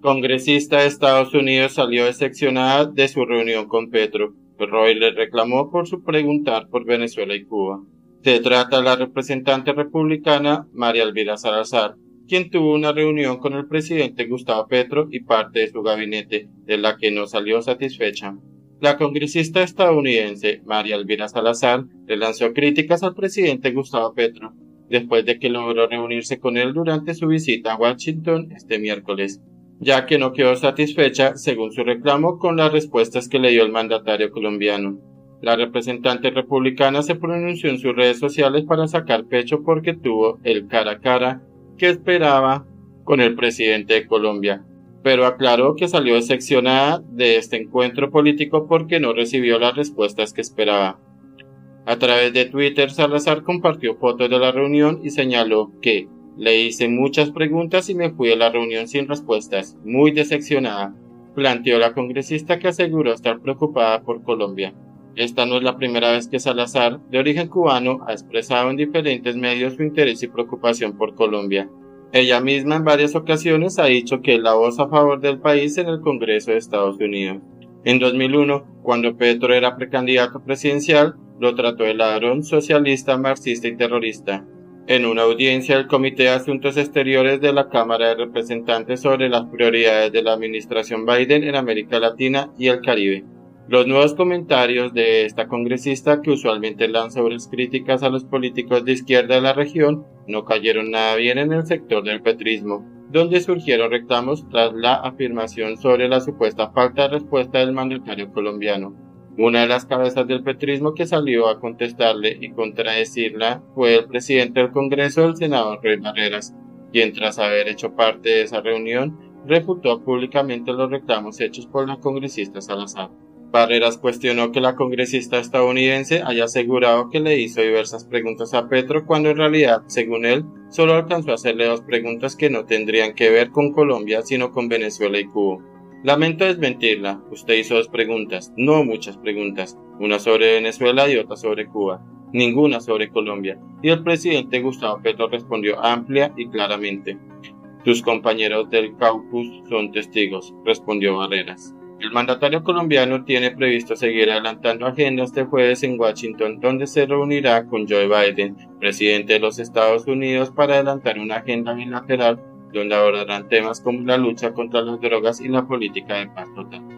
Congresista de Estados Unidos salió decepcionada de su reunión con Petro. Roy le reclamó por su preguntar por Venezuela y Cuba. Se trata de la representante republicana María Elvira Salazar, quien tuvo una reunión con el presidente Gustavo Petro y parte de su gabinete, de la que no salió satisfecha. La congresista estadounidense María Elvira Salazar le lanzó críticas al presidente Gustavo Petro, después de que logró reunirse con él durante su visita a Washington este miércoles, ya que no quedó satisfecha, según su reclamo, con las respuestas que le dio el mandatario colombiano. La representante republicana se pronunció en sus redes sociales para sacar pecho porque tuvo el cara a cara que esperaba con el presidente de Colombia, pero aclaró que salió decepcionada de este encuentro político porque no recibió las respuestas que esperaba. A través de Twitter, Salazar compartió fotos de la reunión y señaló que le hice muchas preguntas y me fui de la reunión sin respuestas, muy decepcionada, planteó la congresista, que aseguró estar preocupada por Colombia. Esta no es la primera vez que Salazar, de origen cubano, ha expresado en diferentes medios su interés y preocupación por Colombia. Ella misma en varias ocasiones ha dicho que es la voz a favor del país en el Congreso de Estados Unidos. En 2001, cuando Petro era precandidato presidencial, lo trató de ladrón, socialista, marxista y terrorista. En una audiencia del Comité de Asuntos Exteriores de la Cámara de Representantes sobre las prioridades de la administración Biden en América Latina y el Caribe. Los nuevos comentarios de esta congresista, que usualmente lanza obras críticas a los políticos de izquierda de la región, no cayeron nada bien en el sector del petrismo, donde surgieron reclamos tras la afirmación sobre la supuesta falta de respuesta del mandatario colombiano. Una de las cabezas del petrismo que salió a contestarle y contradecirla fue el presidente del Congreso, el senador Roy Barreras, quien, tras haber hecho parte de esa reunión, refutó públicamente los reclamos hechos por la congresista Salazar. Barreras cuestionó que la congresista estadounidense haya asegurado que le hizo diversas preguntas a Petro, cuando en realidad, según él, solo alcanzó a hacerle dos preguntas que no tendrían que ver con Colombia, sino con Venezuela y Cuba. Lamento desmentirla, usted hizo dos preguntas, no muchas preguntas, una sobre Venezuela y otra sobre Cuba, ninguna sobre Colombia, y el presidente Gustavo Petro respondió amplia y claramente. Sus compañeros del caucus son testigos, respondió Barreras. El mandatario colombiano tiene previsto seguir adelantando agenda este jueves en Washington, donde se reunirá con Joe Biden, presidente de los Estados Unidos, para adelantar una agenda bilateral donde abordarán temas como la lucha contra las drogas y la política de paz total.